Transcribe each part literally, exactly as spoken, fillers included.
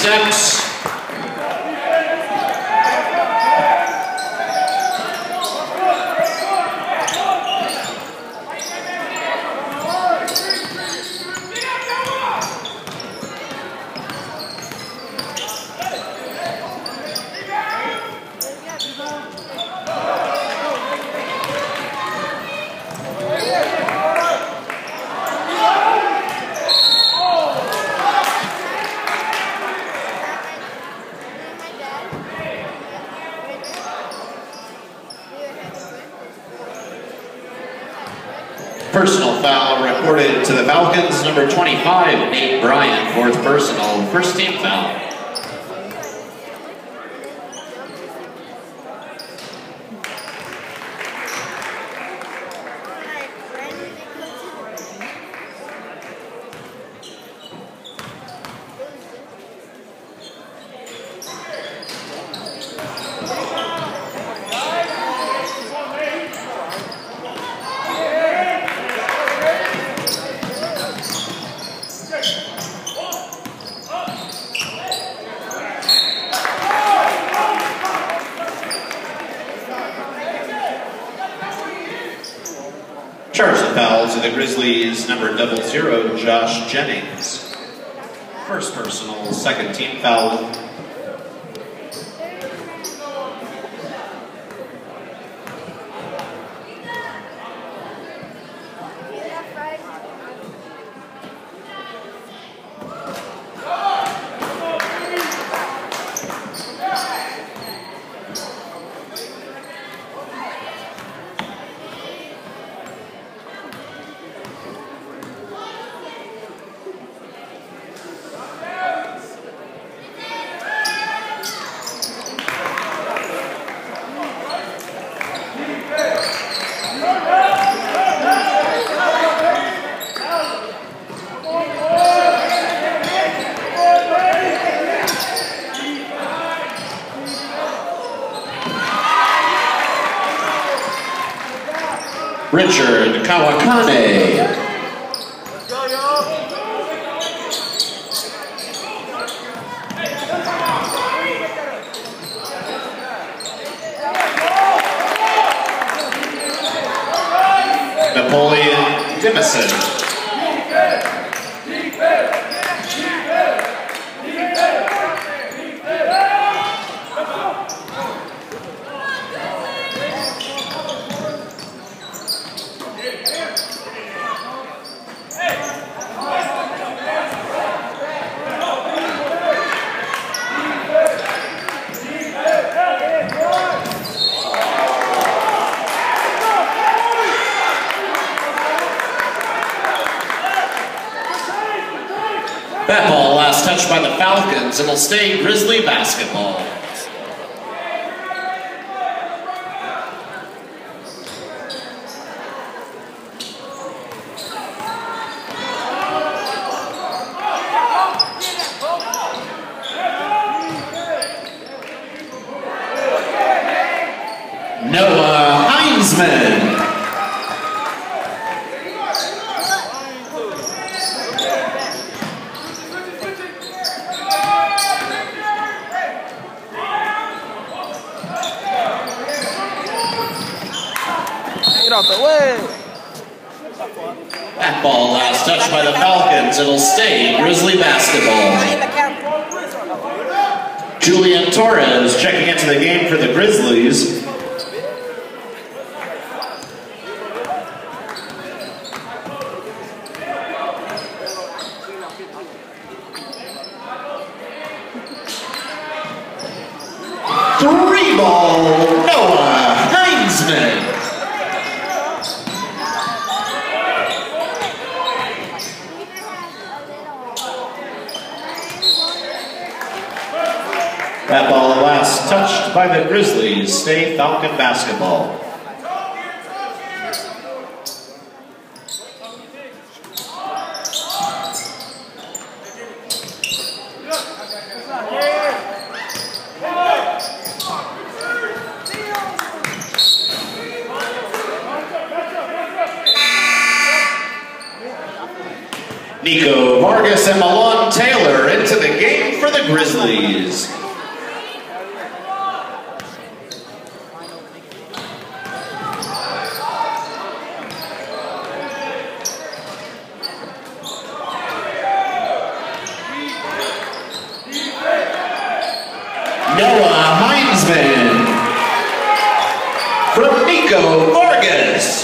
set. Personal foul recorded to the Falcons, number twenty-five, Nate Bryan, fourth personal, first team foul. Charging foul to the Grizzlies, number double zero, Josh Jennings. First personal, second team foul. Richard Kawakane. Napoleon Dimison. That ball last touched by the Falcons. It'll stay Grizzly basketball. Noah Heinzman. Get out the way. That ball last touched by the Falcons. It'll stay Grizzly basketball. Julian Torres checking into the game for the Grizzlies. Three ball, Noah Heinzman. That ball last touched by the Grizzlies. Stay Falcon basketball. Nico Vargas and Milan Taylor into the game for the Grizzlies. Noah Heinzman from Nico Vargas.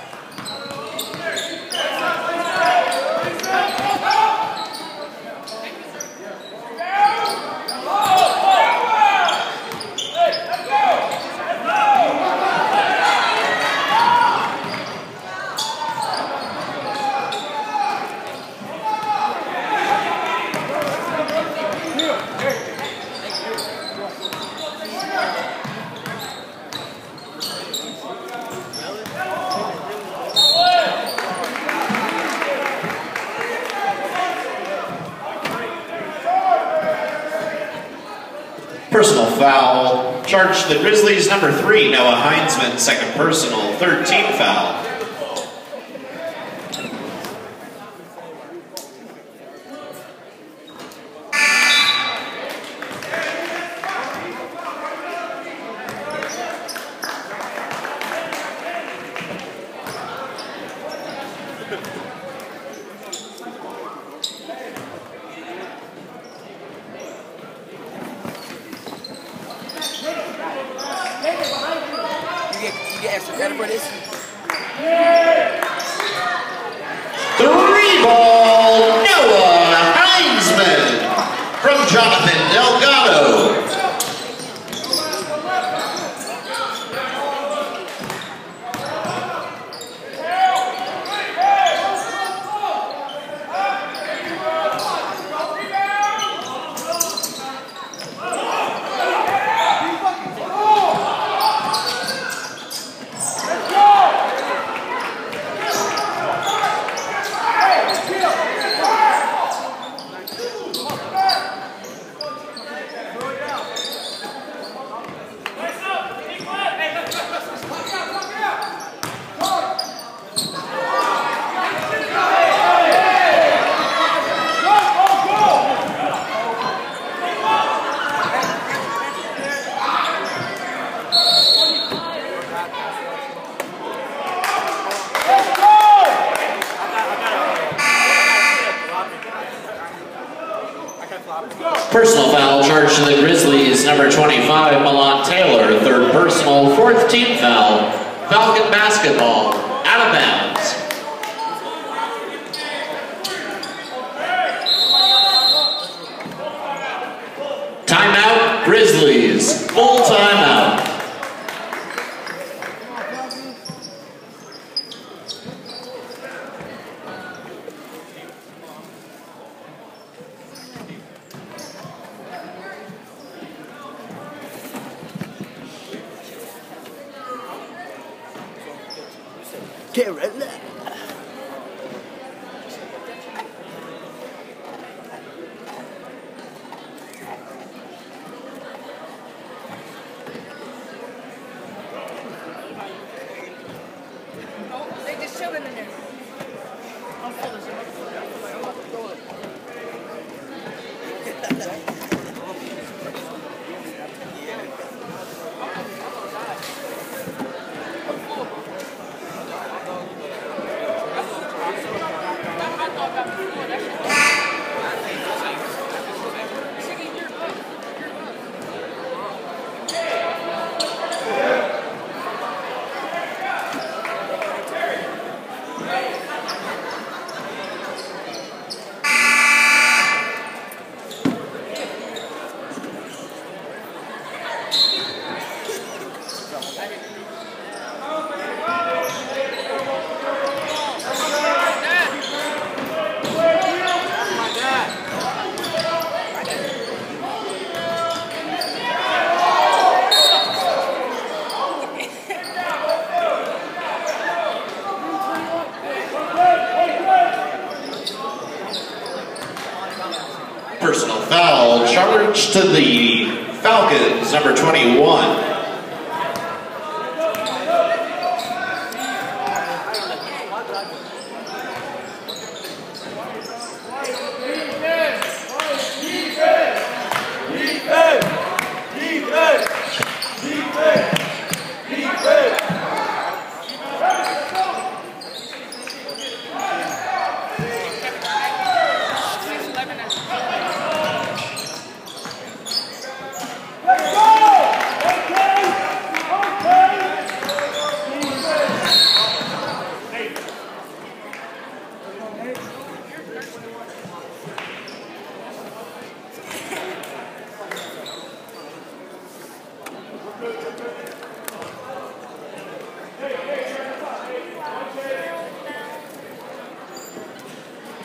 Personal foul, charge to the Grizzlies, number three, Noah Heinzman, second personal, third team foul. You get extra credit for this? Three ball, Noah Heinzman from Jonathan Delgado. Personal foul charge to the Grizzlies, number twenty-five, Milan Taylor, third personal, fourth team foul. Falcon basketball, out of bounds. Timeout, Grizzlies, full timeout. Get ready. They just showed him in there. Personal foul, charge to the Falcons, number twenty-one.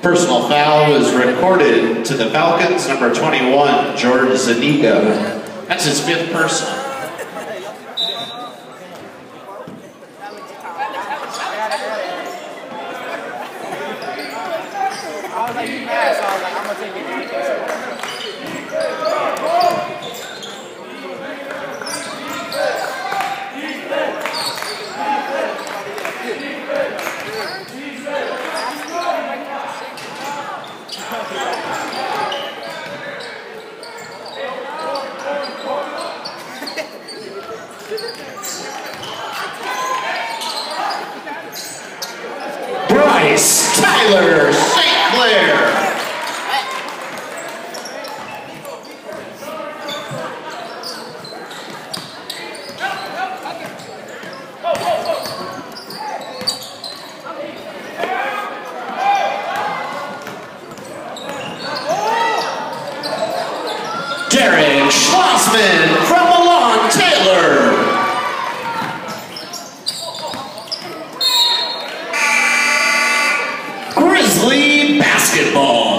Personal foul was recorded to the Falcons, number twenty-one, George Zanigo. That's his fifth personal. I was like, you mad, so I was like, I'm gonna take it. Bryce Tyler Saint Clair. Derek Schlossman from Milan Taylor. Grizzly basketball.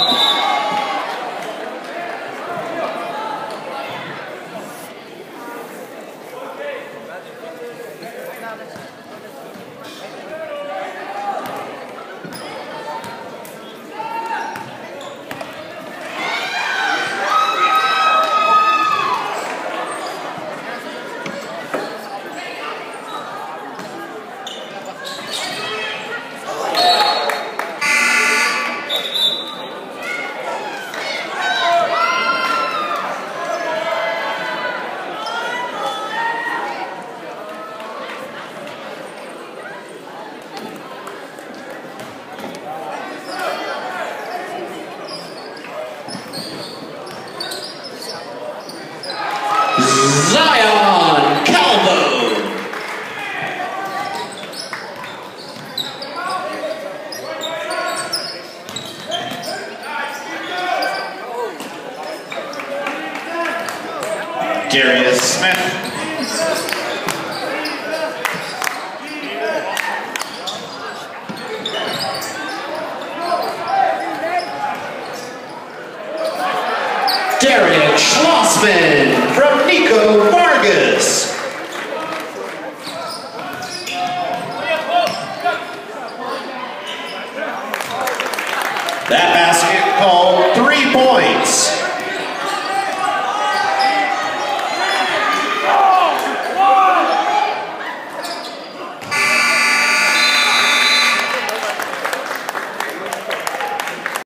Zion Calvo. Darius Smith. Derek Schlossman from Nico Vargas.